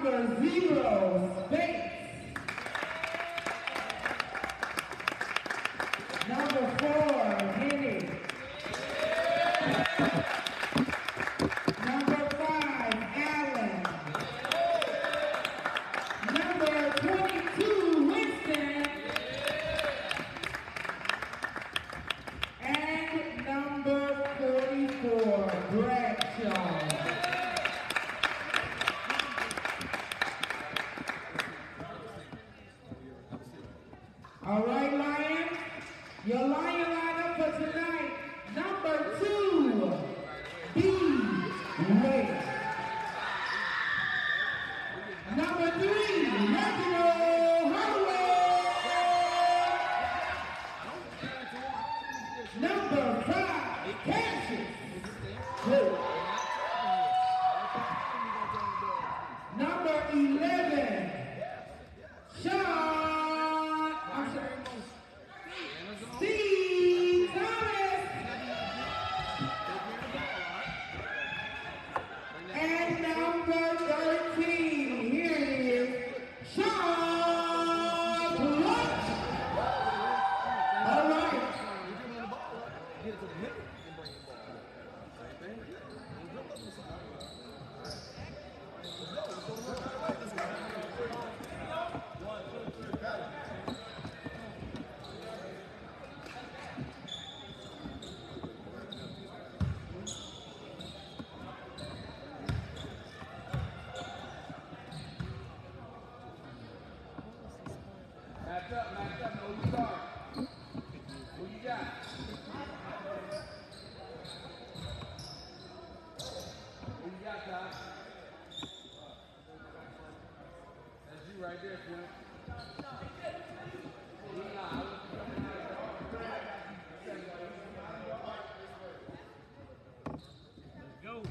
Number 0, Space. Number 4, Henny. Number 5, Allen. Number 22, Winston. And number 44, Bradshaw. All right, Lions. Your Lion lineup for tonight. Number 2, B-Wade. Number 3, Reginald Holloway. Number 5, Cassius. Number 11, Steve Thomas. And number 13, here it is, Sean Blunt. All right. Match up, know who you are. Who you got? Who you got, Ty? That's you right there, Flint. Go.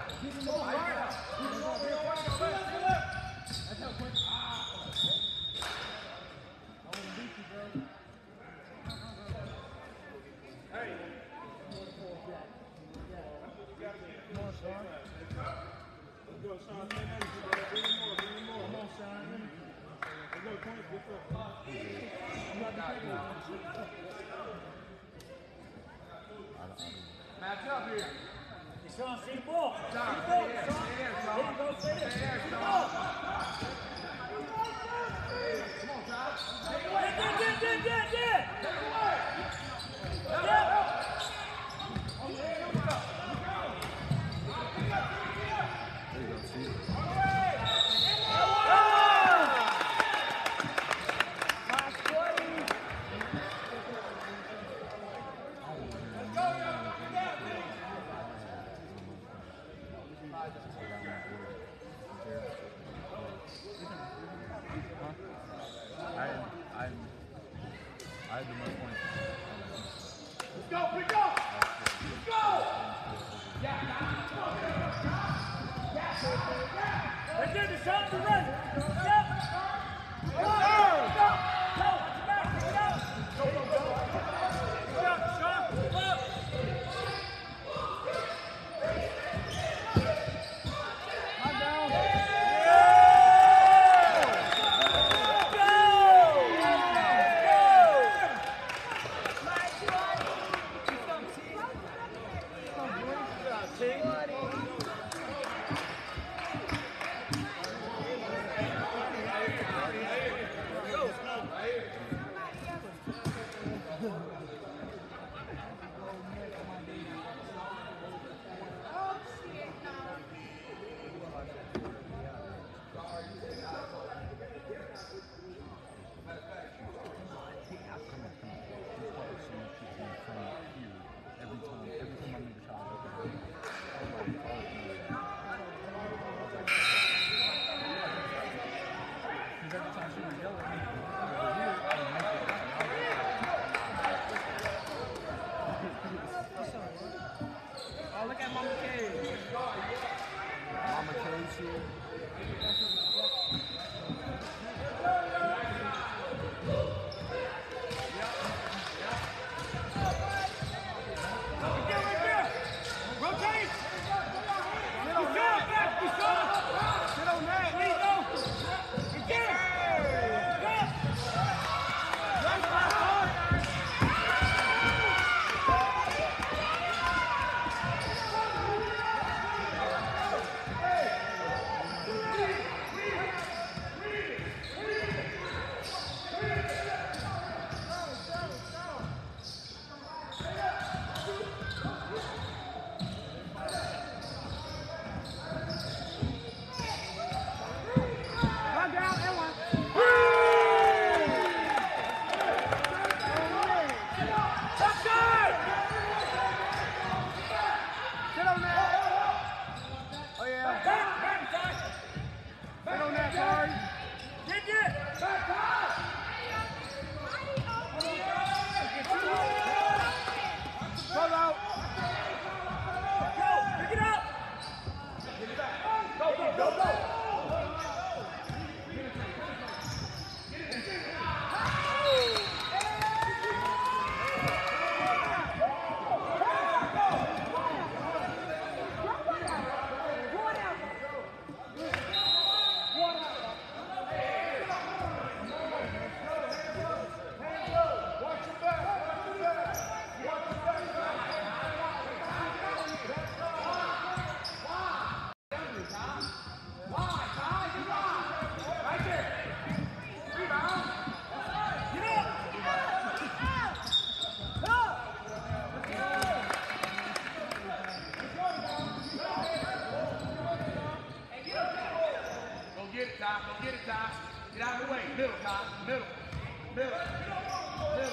Match up here. Sean, see the ball. See the ball, Sean. There you go, stay there. See the ball. Come on, Josh. Yeah. I had the most points. Let's go, pick up! Let's go! Right there, the shot to run. Step. Go. Get out of the way. Middle, Todd. Middle. Middle. Middle.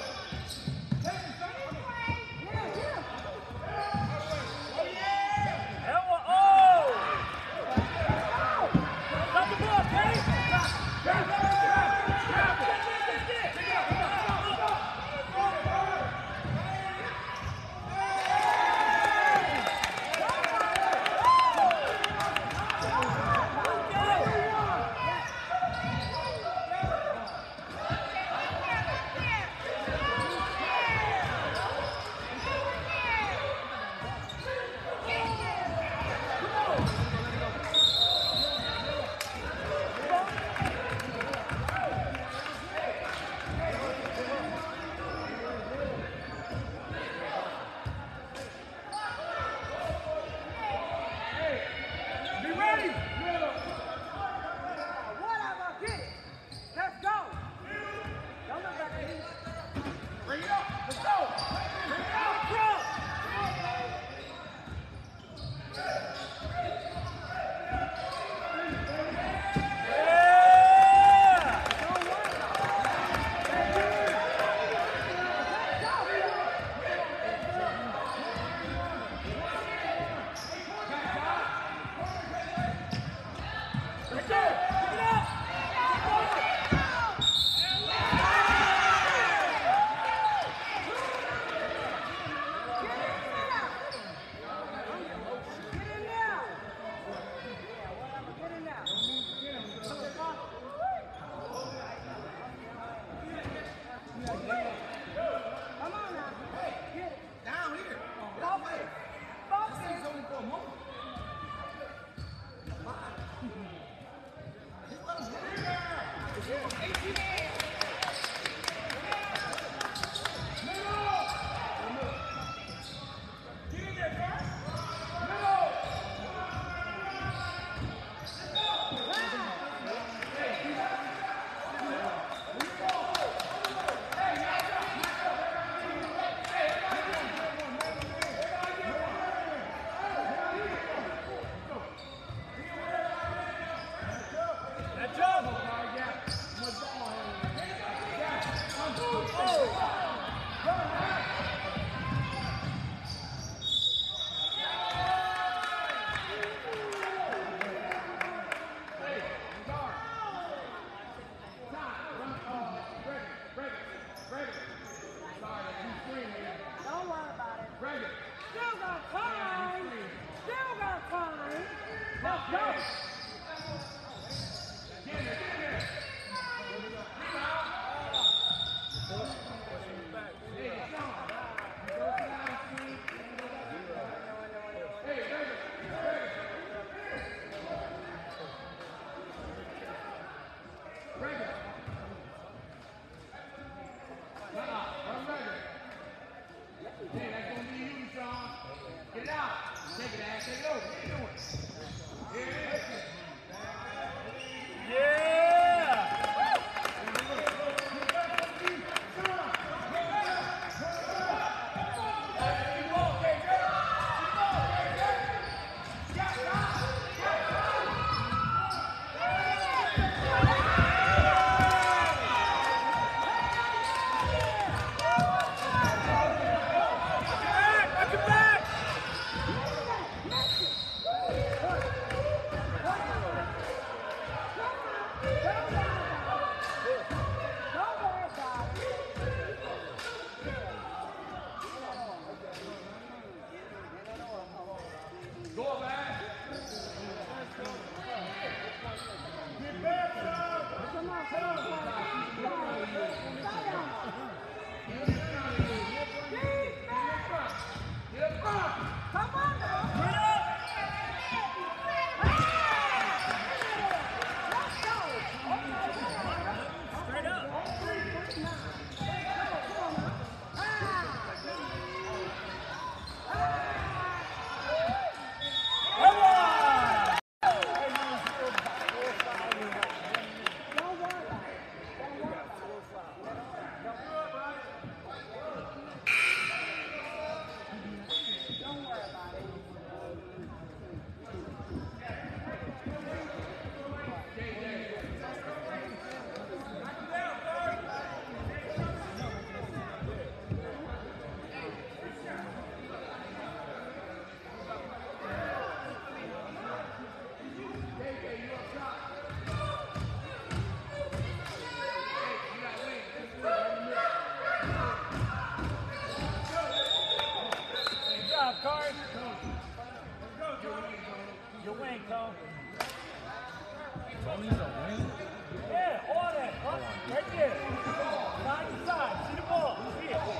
wing, Tom. Tony's a wing. Yeah, all that. Huh? Right there. Side to side. See the ball. See it.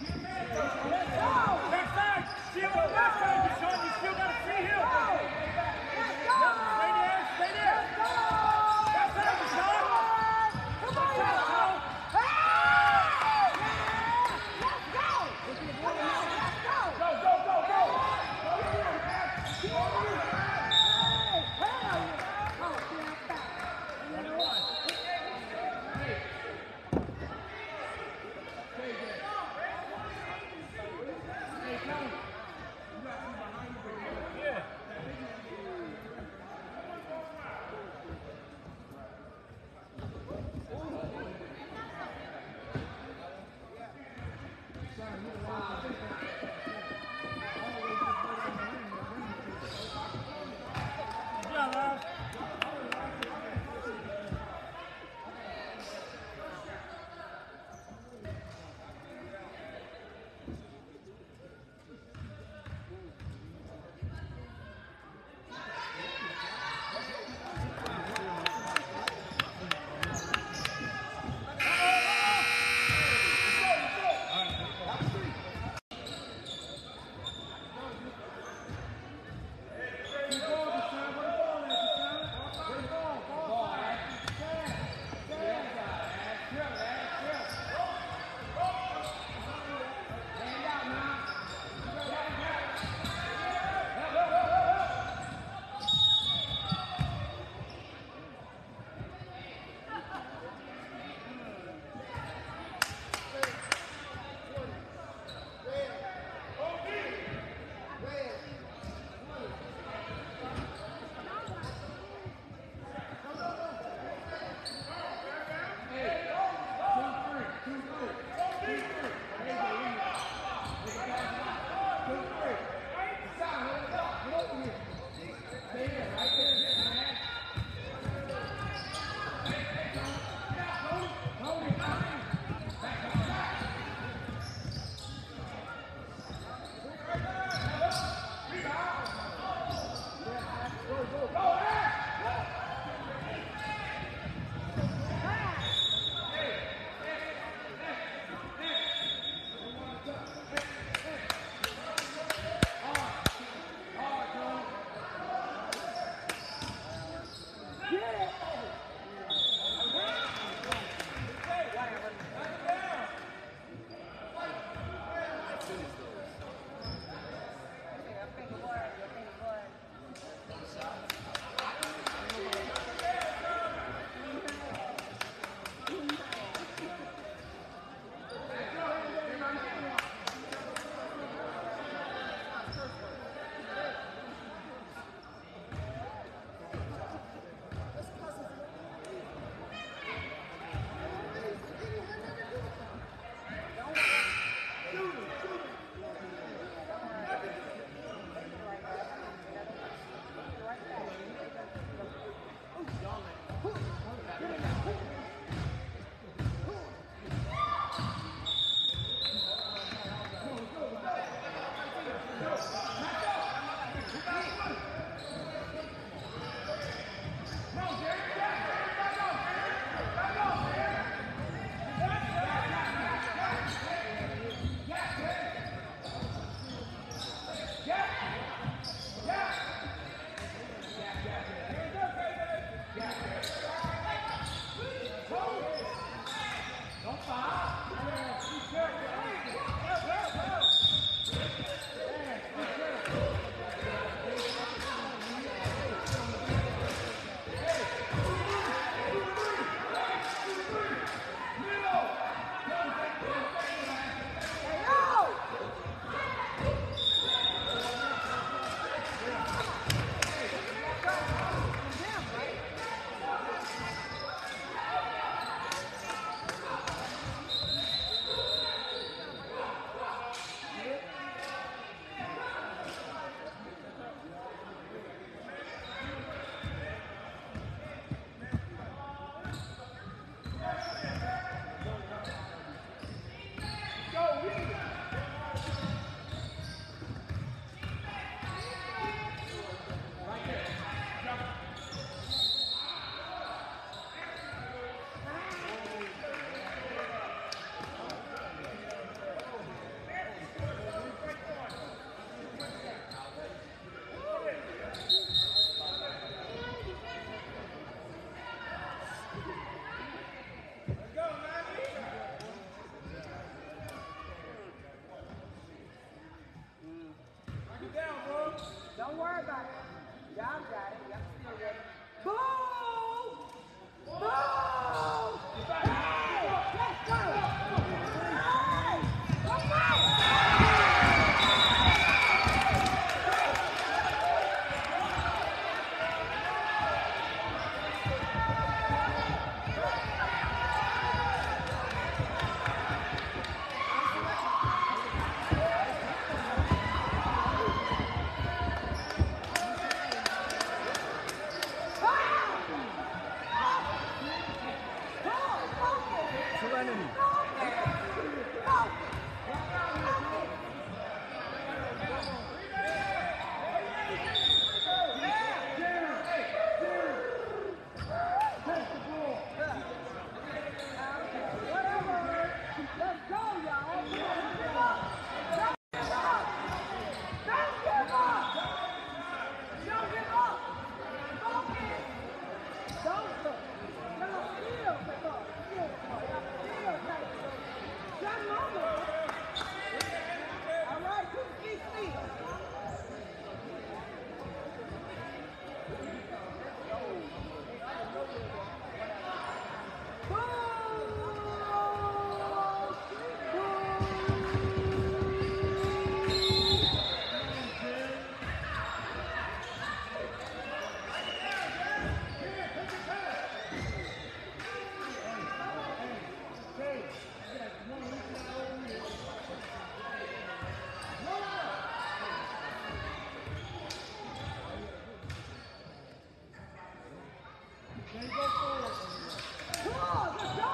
Back side. See it on the back side, Deshaun. You still got to see him. Stay there. Stay there. Back side, Deshaun. Come on, Deshaun. Then go forward. Come on, let's go!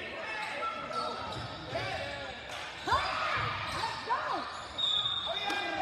Let's go!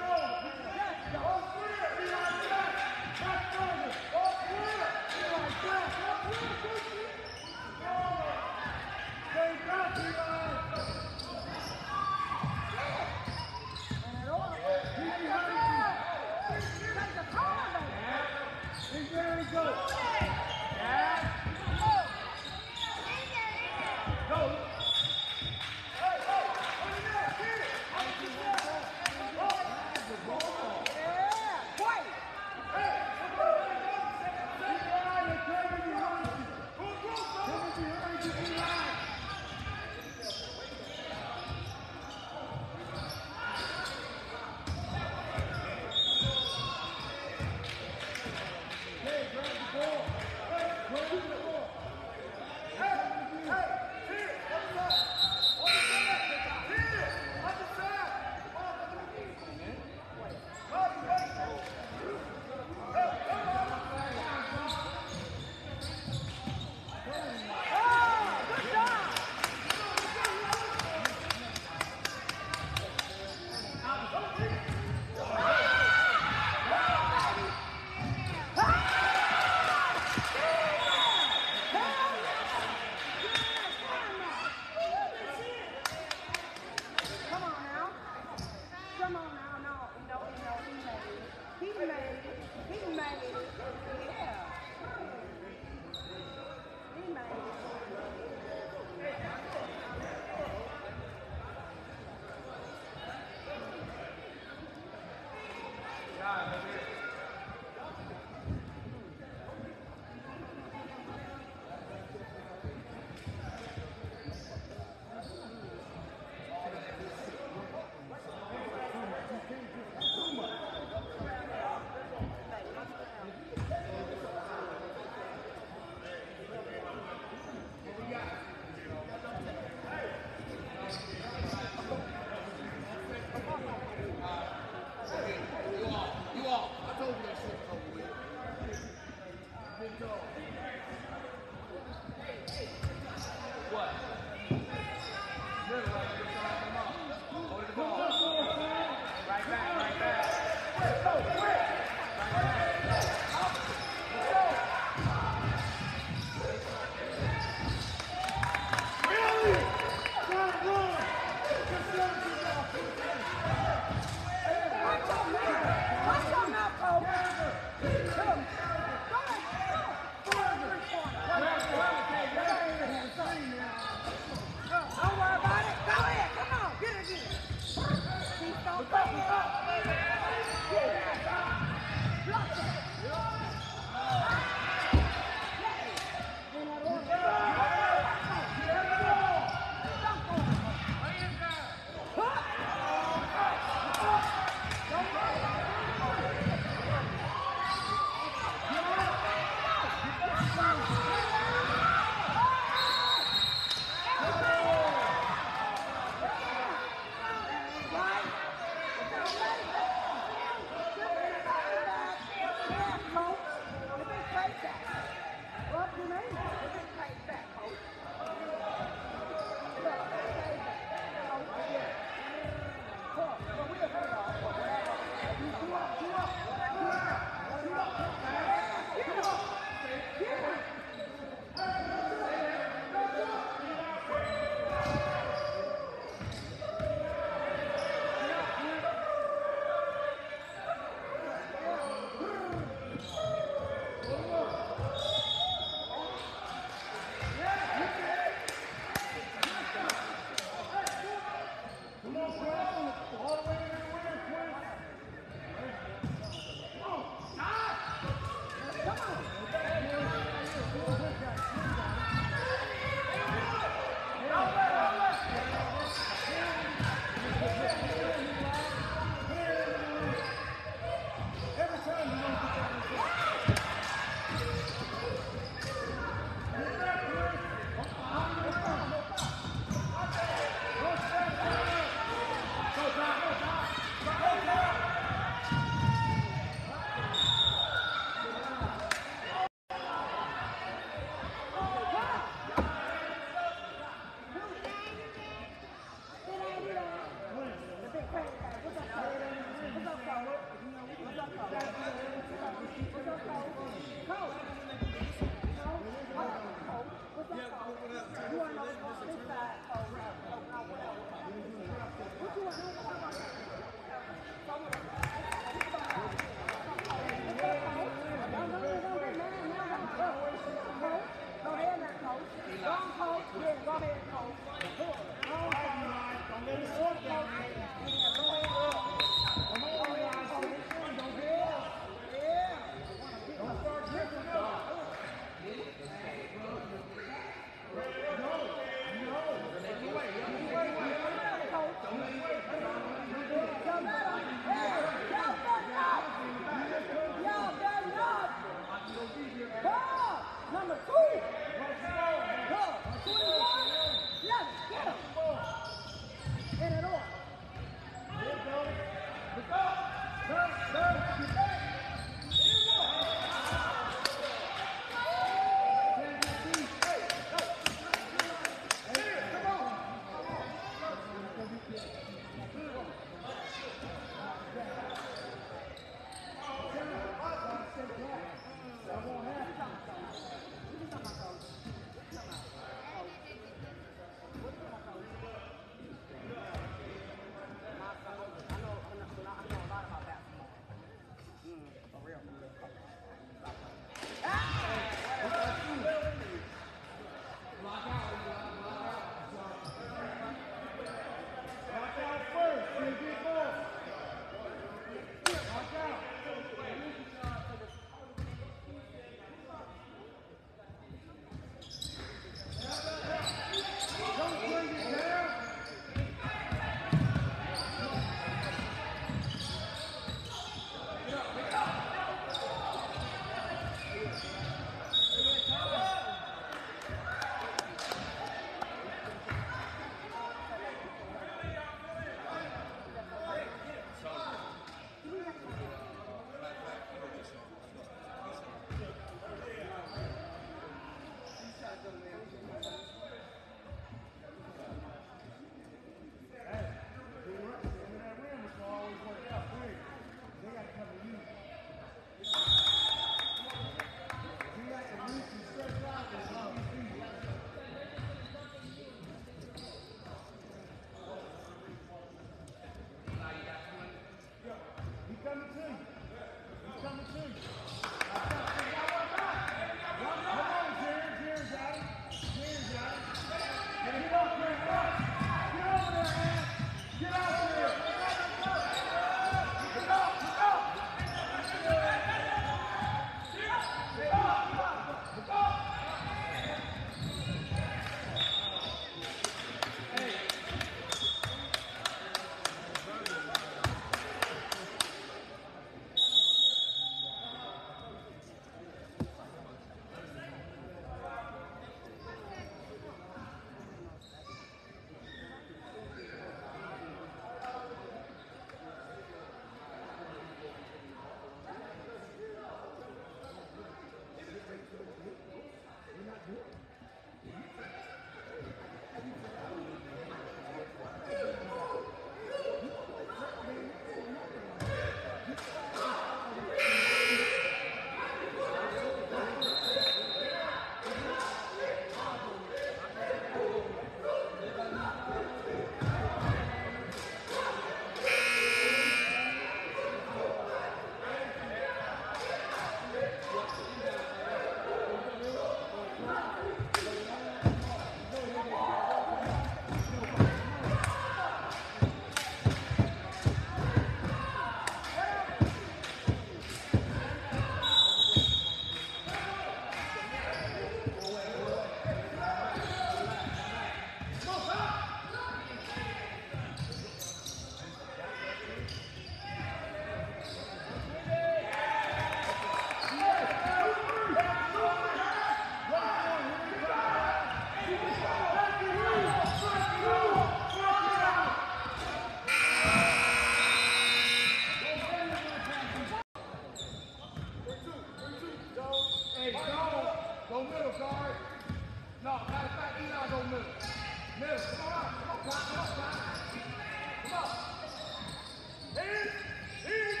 Hey, go middle, guard. No, matter of fact, Eli go middle. Middle, come on, come on, come on, come on. Come on. In, in.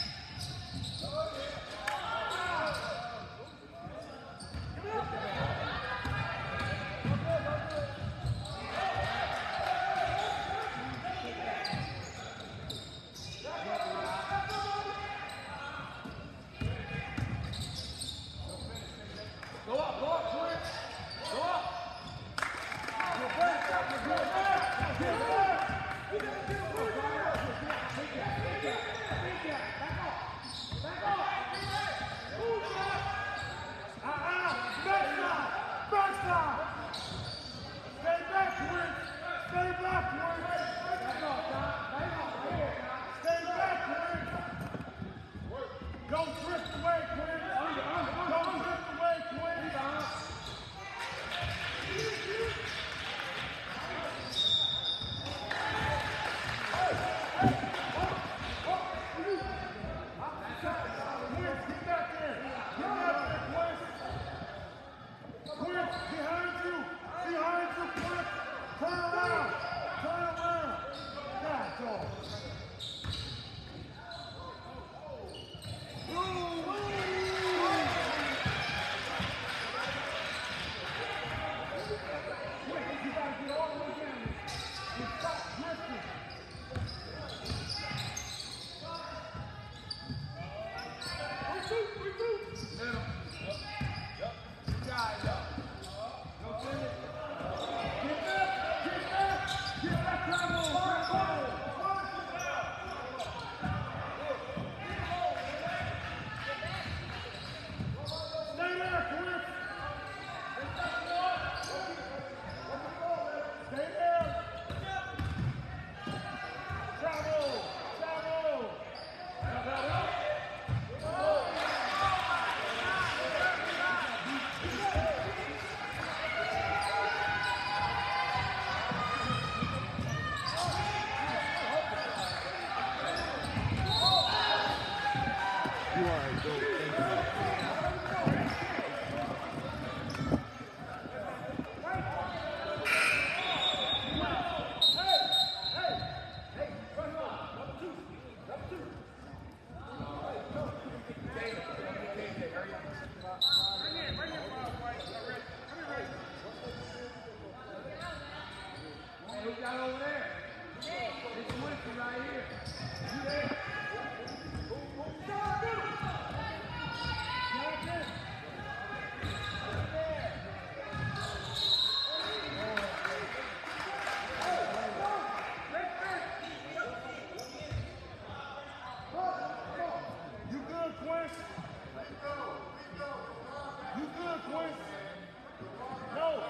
Go up, quick. Go up. Don't drift away, Quinn. Don't drift away, Quinn. Get back there. Get back there, Quinn. Quinn, behind you. Behind you, Quinn. Turn around. Turn around. That's all. Who got over there? It's Winston right here. You there? You good, Quinn? You good, Quinn? No.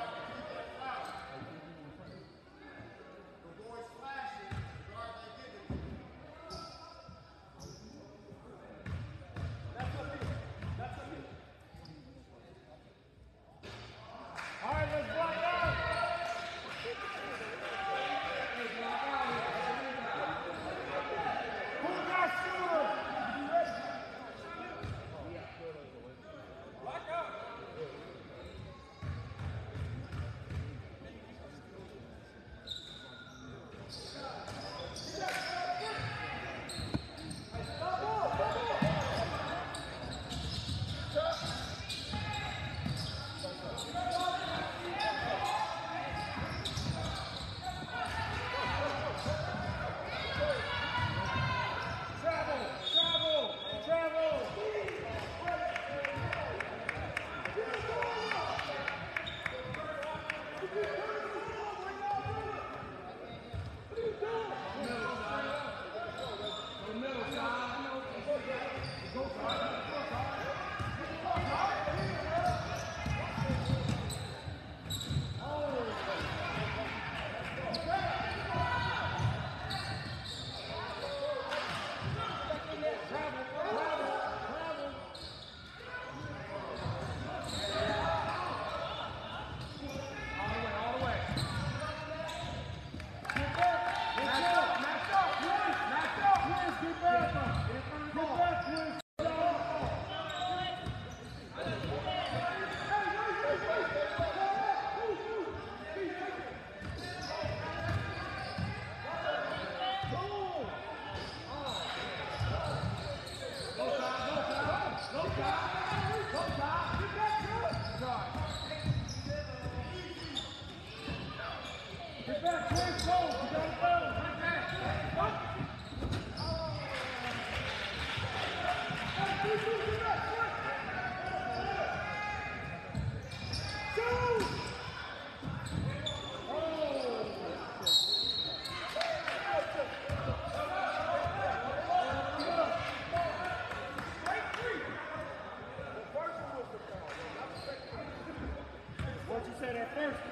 What you said at first?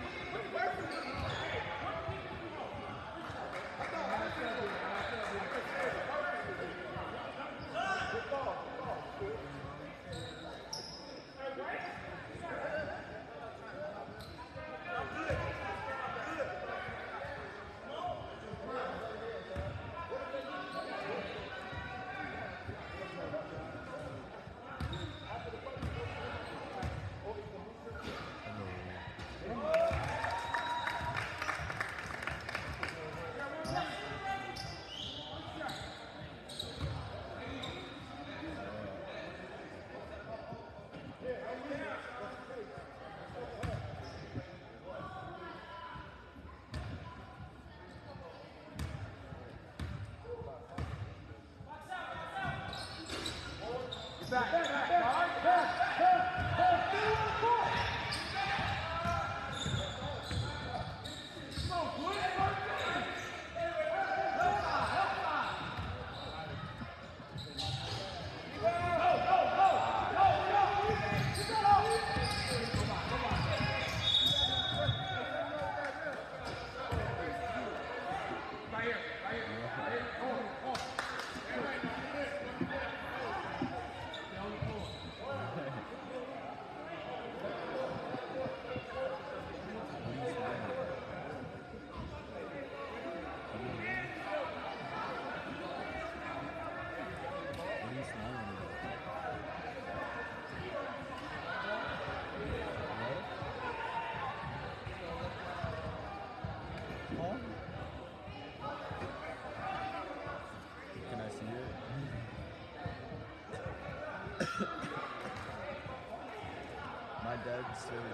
My dad said,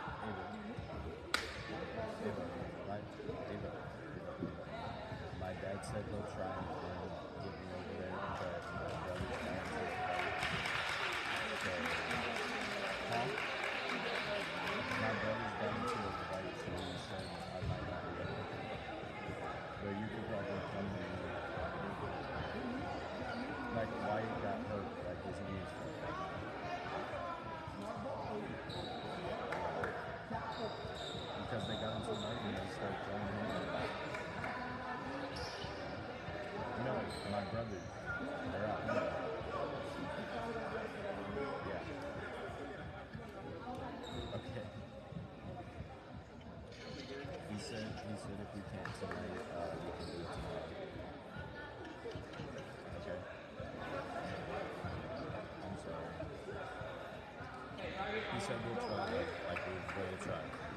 my dad said he'll try and get me over there, but my brother's trying to fight. So, my brother's down to a fight, so he said I might not be able to. But you could probably come here. Like, why he got hurt, like his knees. Because they got into an argument and started throwing him out. No, my brother. They're out here. Yeah. Okay. He said if we can't tonight, we can do it tomorrow. Okay. I'm sorry. He said we'll try, like we'll try.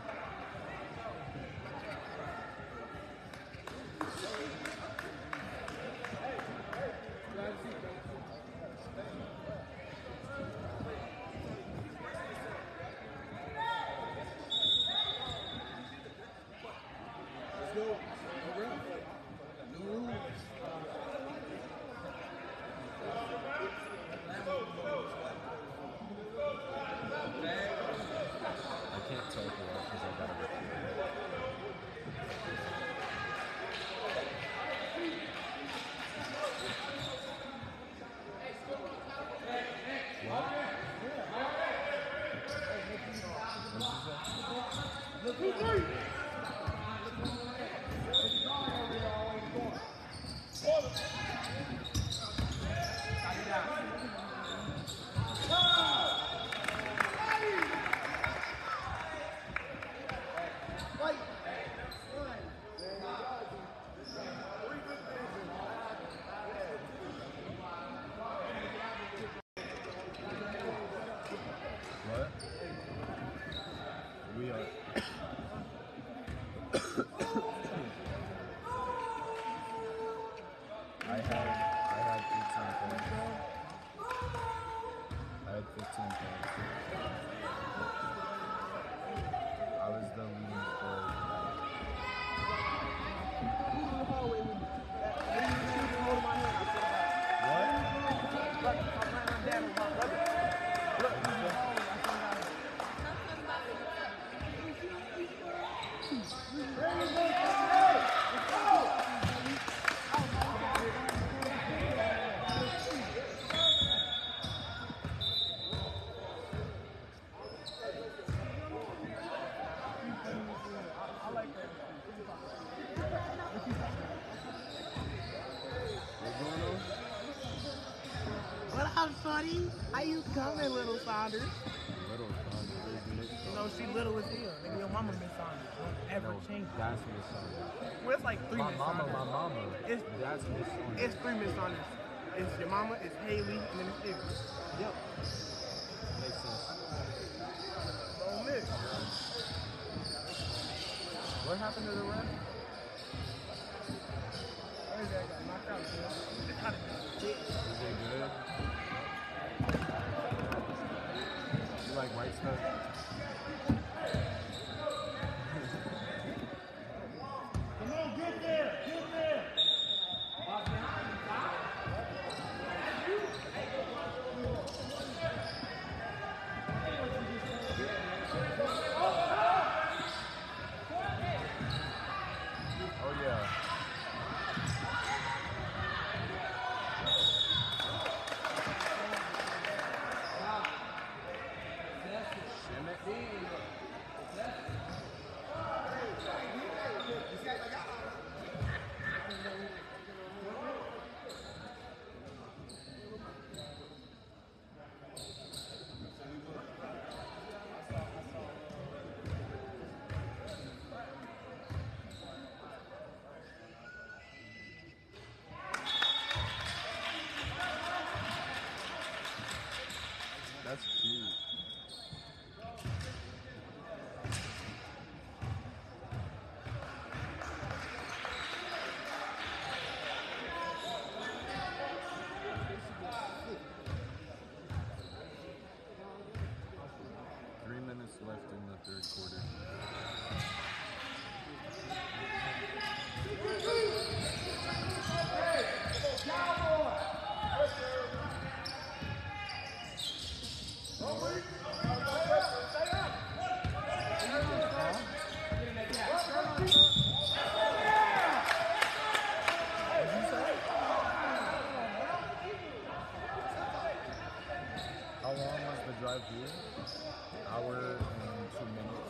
I can't tell you because I got to buddy. How you coming, little Saunders? Little Saunders. You know, she little as hell. Maybe your mama Miss Saunders. Don't ever change it. That's Miss Saunders. Well, it's like 3 Miss Saunders. My mama. It's, That's Miss Saunders. it's 3 Miss Saunders. It's your mama, it's Haley, and then it's Igor. Yep. Makes sense. Don't mix. What happened to the ref? Where's that guy? Knocked out, man. Is it good? You like white stuff? Come on, get there. Get there. Oh yeah. That's cute. Left in the third quarter. How long was the drive here? Hour and 2 minutes.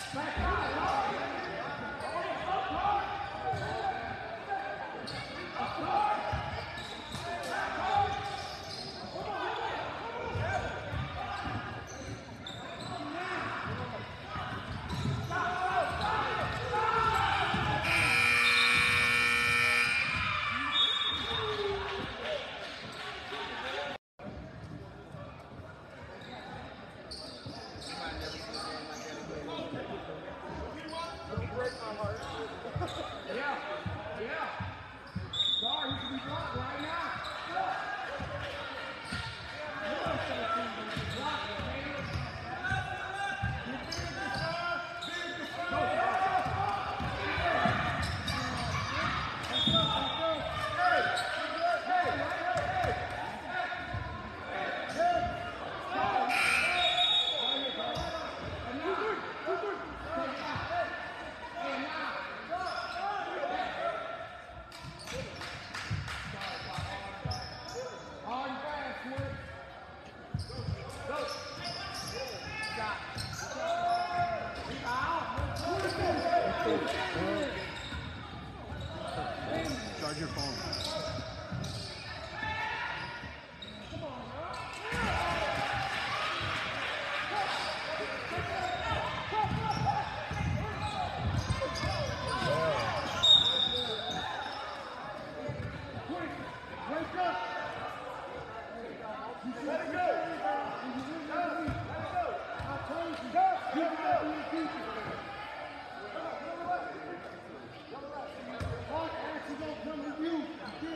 Charge your phone. Come to you.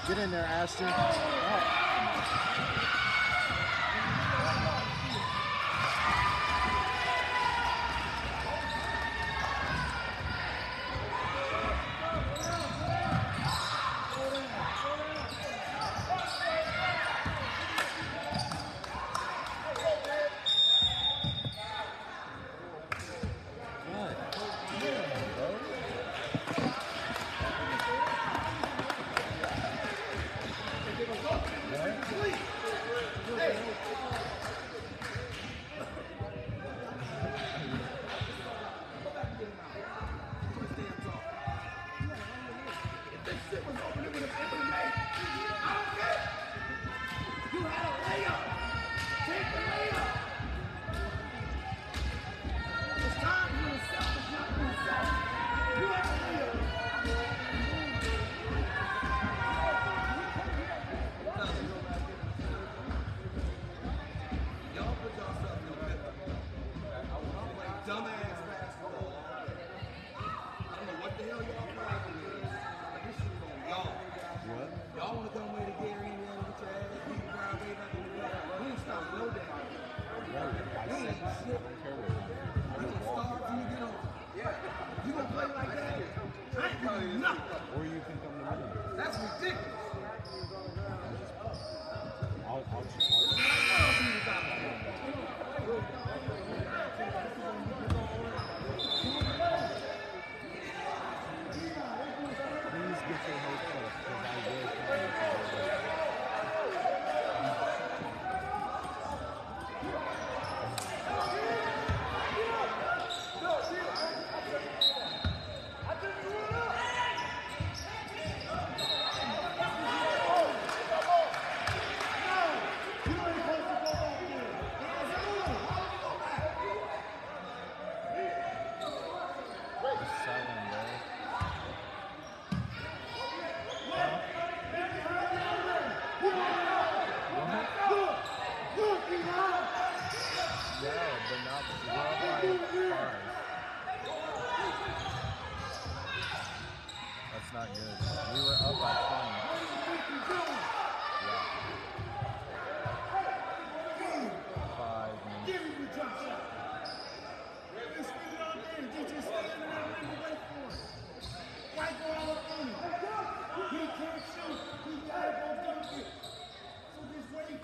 Get in there, Ashton. Or you can come to me. That's ridiculous. I'll Please get your hopes up, because I will come. That's not good. We were up by 20. Yeah. 5 minutes. Give him the drop shot. Just spin it on there. Just stand there and wait for it. Why go all up on him? He can't shoot. He gotta go dunk it. So just wait.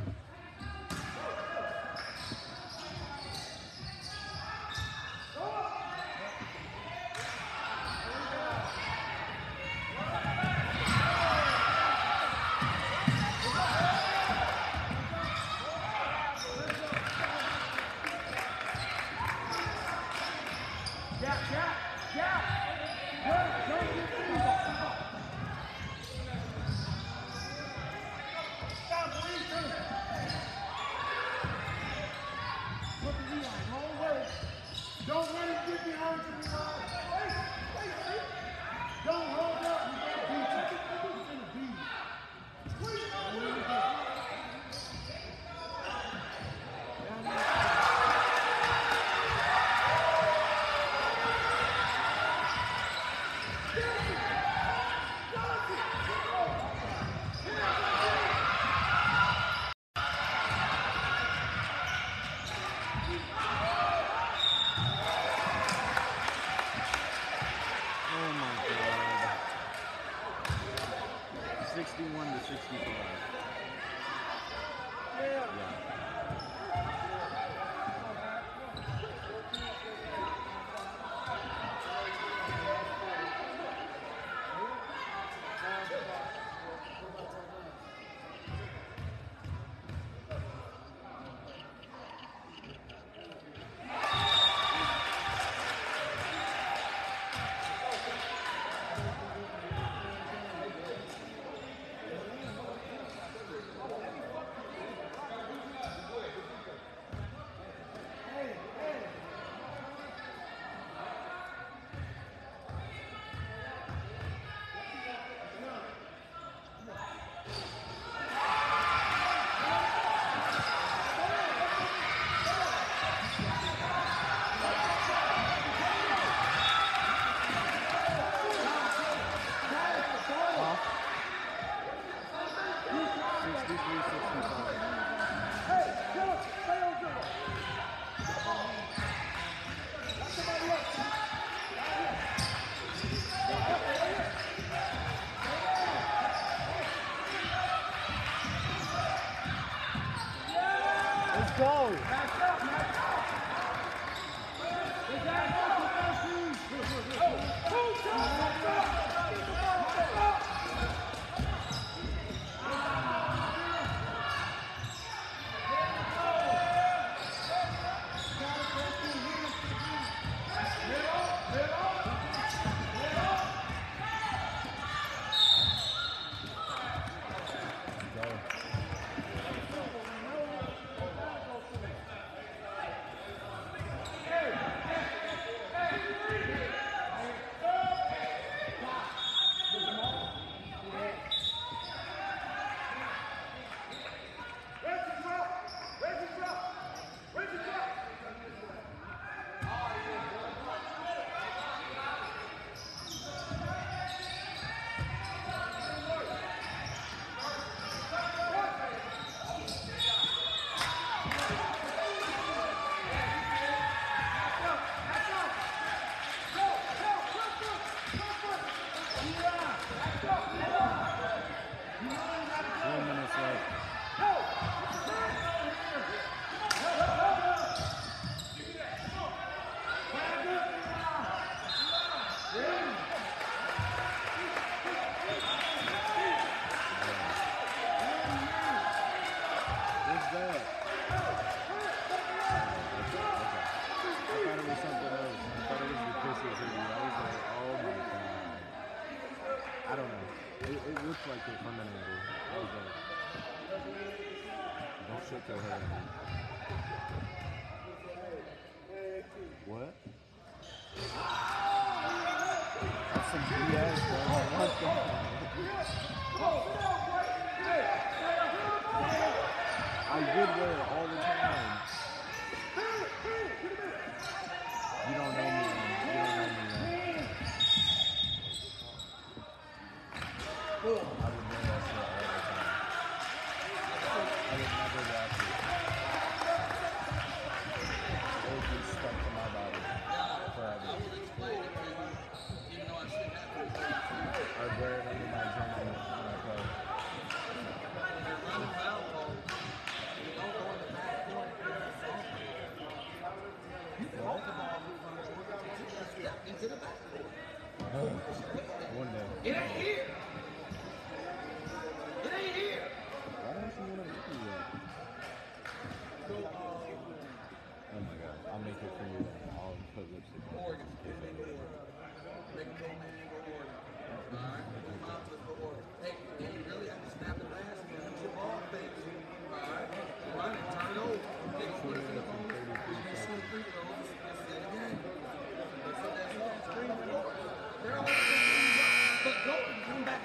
Don't let him get behind you, Milan. Don't hold up. He's going to beat you. He's going to beat you. toe. I don't know. It looks like they're from an angle. I was like, don't shake your head at me. What? That's some BS, bro. What the I would wear it all the time. You don't know me, man. You don't know me, man. I would wear that shit all the time. I would never watch it. It would be stuck to my body forever. I'd wear it under my jersey when I play. One day. It ain't here. It ain't here. Why don't you want to make me that? Oh my god. I'll make it for you then. I'll put lipstick on it. Oregon. Make a go, man. Go Oregon. Alright? Let's go Oregon. Hey, really have to snap the last one. It's your ball face. Alright? Run it. Turn it over. They gonna put us in the bonus. We're gonna shoot free throws. Let's see it again. Let's see that screen. They're all but go and come back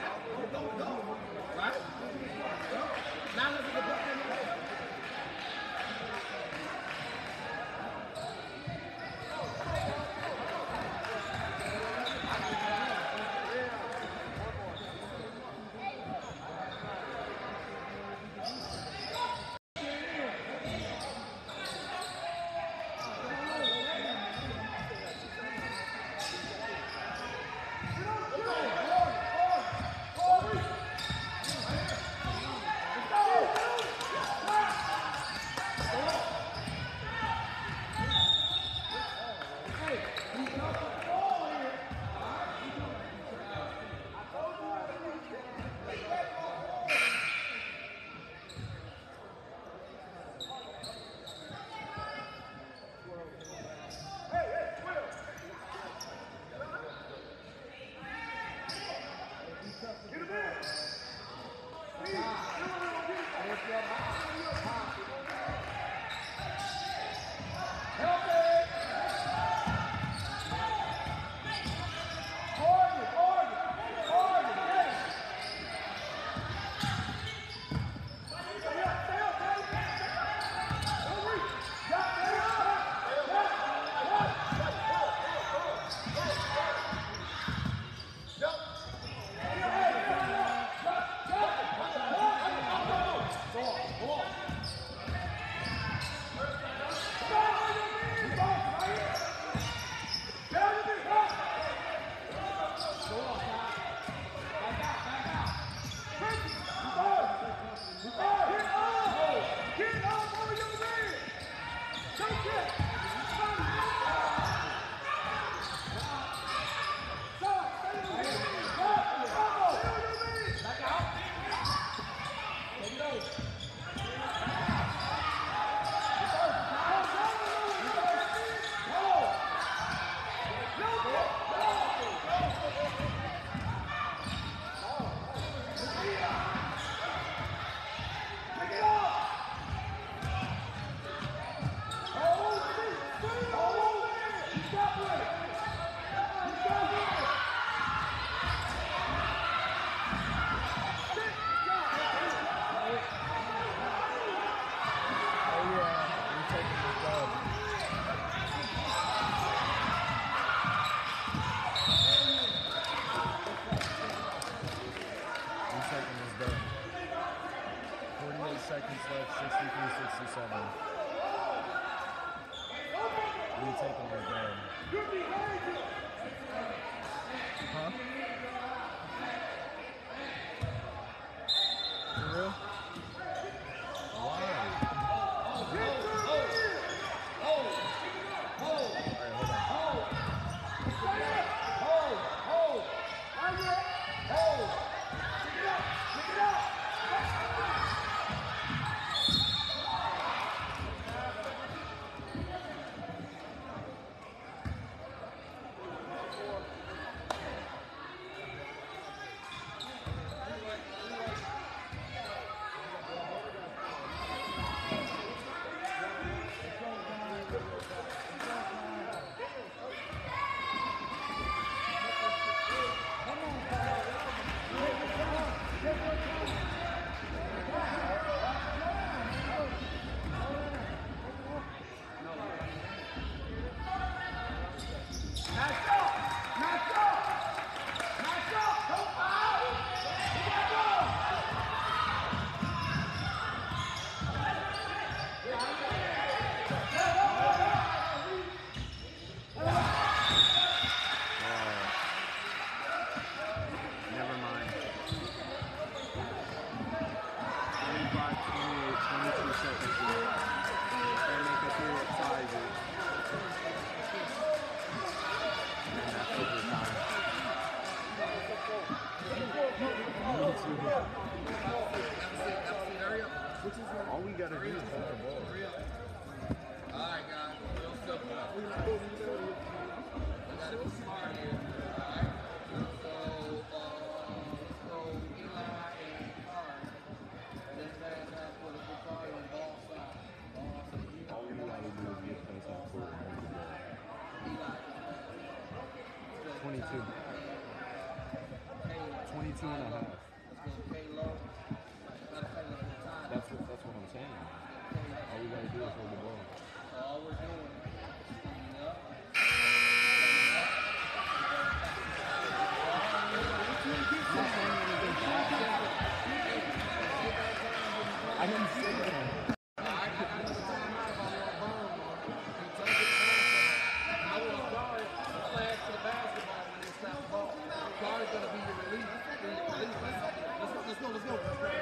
Huh? For real? Why? Never mind. 25, 28, 22 seconds left. If they make it through, it ties it. And that's overtime. All we gotta do is hit the ball. Alright, guys. Real simple. We gotta be smart here. Alright? So Eli and Carr, this bad half with a good card on ball side. All we gotta do is get place on court and move the ball. Eli. 22. 22 and a half. Let's go K-Low. Matter of fact, let's go time. That's what I'm saying. All we gotta do is hold the ball. So all we're doing is standing up. I didn't say that. I got another timeout if I want to burn one. He told me I want guard to flash to the basketball when they snap the ball. Guard is going to be your relief. Let's go.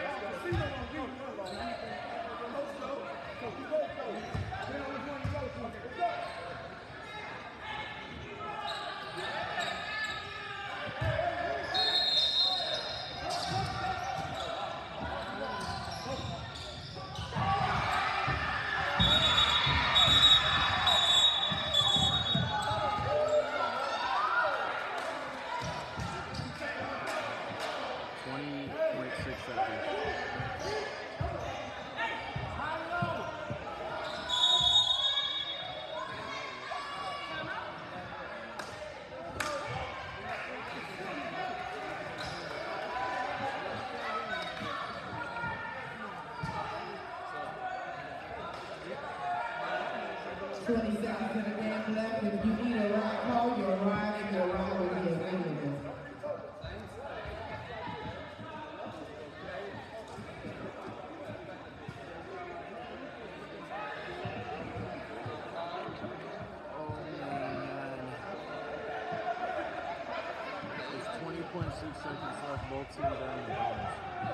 Both teams are in the bonus.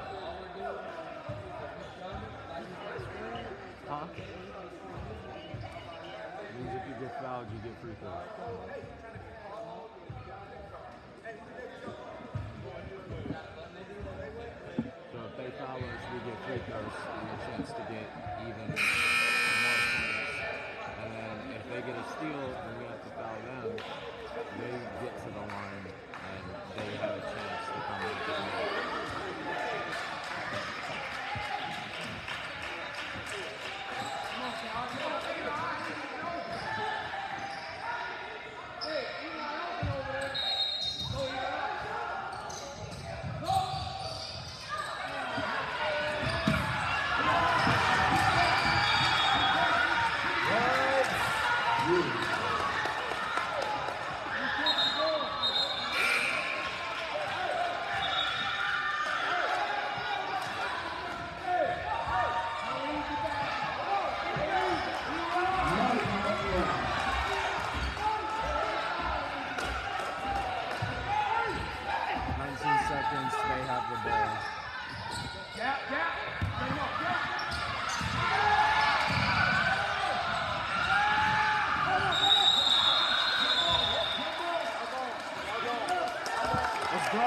Huh? Means if you get fouled, you get free throws. So if they foul us, we get free throws and a chance to get even more points. And then if they get a steal and we have to foul them, they get to the line and they have a chance to come in the game. Hey, have the ball. Gap. Bring him up, gap. Let's go!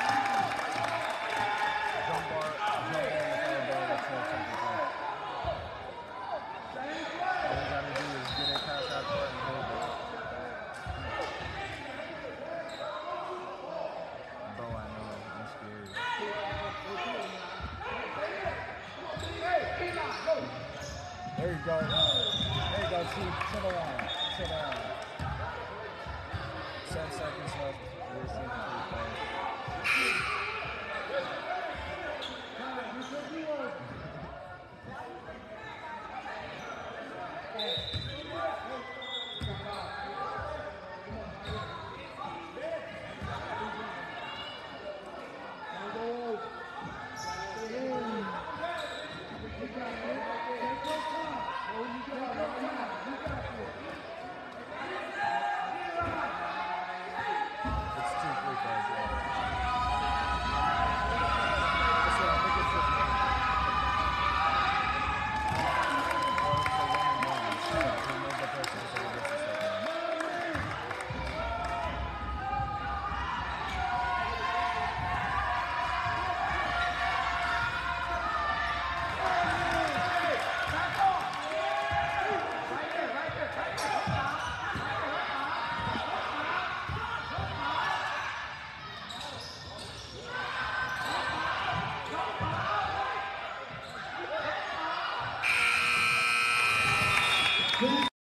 Jump bar, that's no something. All we gotta do is get it past that part and hold it. Bro, I know, I'm scared. There you go. There you go, Chief. Settle down. 10 seconds left. We're seeing 3 plays.